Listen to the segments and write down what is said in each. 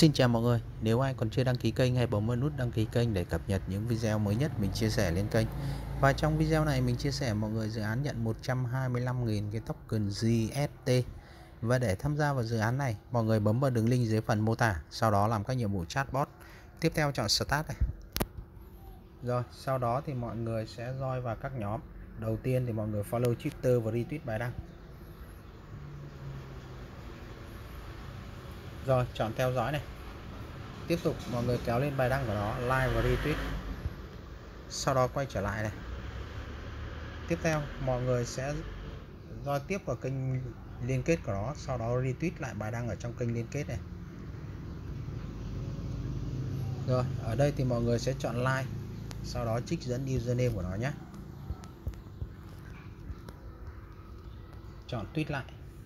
Xin chào mọi người, nếu ai còn chưa đăng ký kênh hãy bấm vào nút đăng ký kênh để cập nhật những video mới nhất mình chia sẻ lên kênh. Và trong video này mình chia sẻ mọi người dự án nhận 125.000 cái token GST. Và để tham gia vào dự án này, mọi người bấm vào đường link dưới phần mô tả, sau đó làm các nhiệm vụ chatbot. Tiếp theo chọn Start này. Rồi, sau đó thì mọi người sẽ join vào các nhóm. Đầu tiên thì mọi người follow Twitter và retweet bài đăng. Rồi, chọn theo dõi này. Tiếp tục mọi người kéo lên bài đăng của nó, like và retweet. Sau đó quay trở lại này. Tiếp theo mọi người sẽ do tiếp vào kênh liên kết của nó, sau đó retweet lại bài đăng ở trong kênh liên kết này. Rồi, ở đây thì mọi người sẽ chọn like, sau đó trích dẫn username của nó nhé. Chọn tweet lại.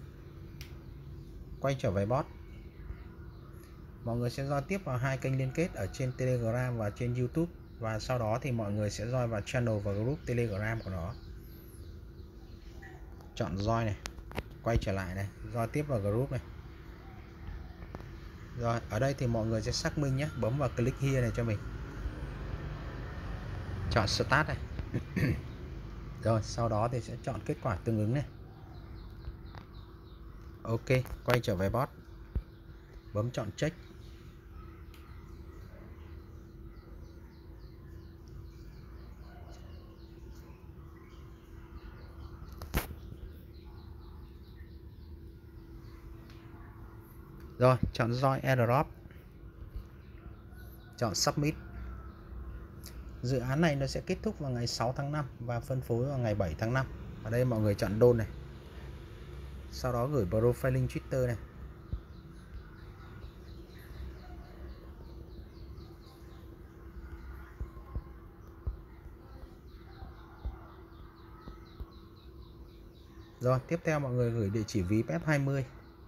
Quay trở về bot. Mọi người sẽ do tiếp vào hai kênh liên kết ở trên Telegram và trên YouTube, và sau đó thì mọi người sẽ join vào channel và group Telegram của nó. Chọn join này, quay trở lại này, join tiếp vào group này. Rồi, ở đây thì mọi người sẽ xác minh nhé, bấm vào click here này cho mình. Chọn start này. Rồi, sau đó thì sẽ chọn kết quả tương ứng này. Ok, quay trở về bot. Bấm chọn check. Rồi, chọn join airdrop. Chọn submit. Dự án này nó sẽ kết thúc vào ngày 6 tháng 5 và phân phối vào ngày 7 tháng 5. Ở đây mọi người chọn đôn này. Sau đó gửi profiling Twitter này. Rồi, tiếp theo mọi người gửi địa chỉ ví PEP20.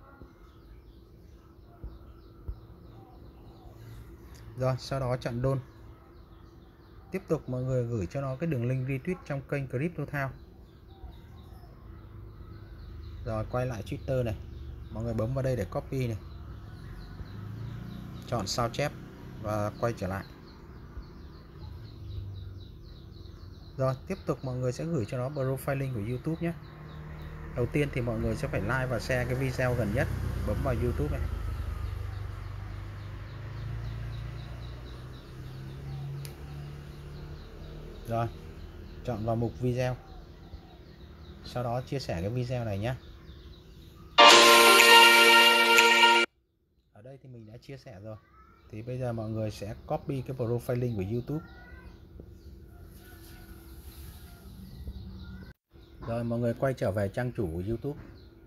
Rồi, sau đó chọn đôn. Tiếp tục mọi người gửi cho nó cái đường link retweet trong kênh Crypto Town. Rồi, quay lại Twitter này. Mọi người bấm vào đây để copy này. Chọn sao chép và quay trở lại. Rồi, tiếp tục mọi người sẽ gửi cho nó profiling của YouTube nhé. Đầu tiên thì mọi người sẽ phải like và share cái video gần nhất. Bấm vào YouTube này. Rồi, chọn vào mục video. Sau đó chia sẻ cái video này nhé. Ở đây thì mình đã chia sẻ rồi. Thì bây giờ mọi người sẽ copy cái profiling của YouTube. Rồi, mọi người quay trở về trang chủ của YouTube.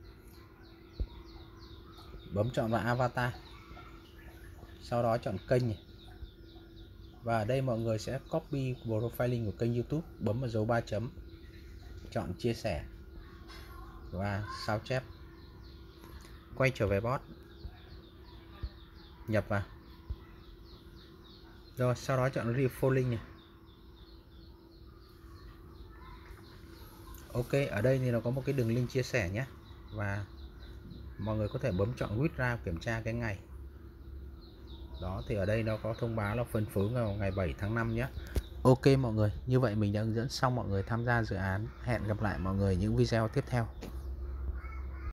Bấm chọn vào avatar. Sau đó chọn kênh này. Và ở đây mọi người sẽ copy profiling của kênh YouTube, bấm vào dấu 3 chấm, chọn chia sẻ và sao chép. Quay trở về bot, nhập vào. Rồi, sau đó chọn refollowing này. Ok, ở đây thì nó có một cái đường link chia sẻ nhé. Và mọi người có thể bấm chọn withdraw kiểm tra cái ngày. Đó, thì ở đây nó có thông báo là phân phối vào ngày 7 tháng 5 nhé. Ok mọi người, như vậy mình đã hướng dẫn xong mọi người tham gia dự án. Hẹn gặp lại mọi người những video tiếp theo.